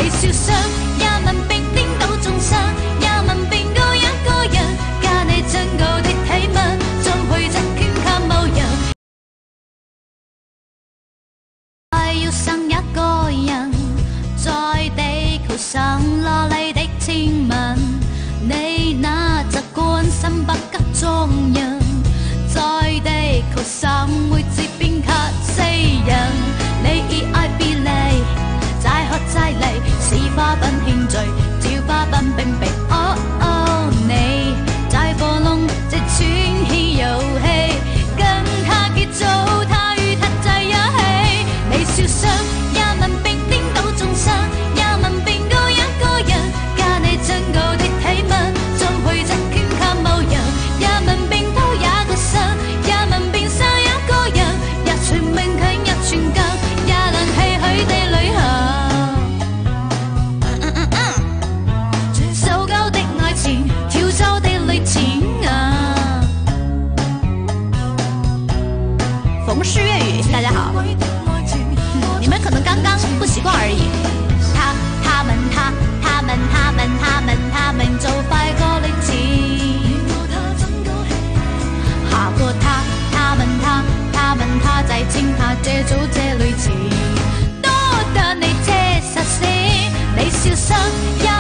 你笑想也問並顛倒眾生，也問邊個一個人，加你真高的體紋，將配隻拳給某人。愛要生一個人，在地球上落嚟的親吻，你那習慣心不給眾人，在地球上會自變給世人。你以愛別離，再喝再離，是花品獻罪，照花品並被你在火籠這串戲遊戲，跟他結組，他與他在一起。你笑想也問並顛倒眾生，也問邊個一個人，加你真高的體紋，將配隻拳給某人，也問並偷也個身，也問並殺一個人，一寸命強一寸金，也能唏噓地旅行。走高的愛情，跳走的旅程啊！冯氏粤语，大家好。你们可能刚刚不习惯而已。他們做快過歷程，下個他們在請他借早這旅程，多得你這實線，你笑想。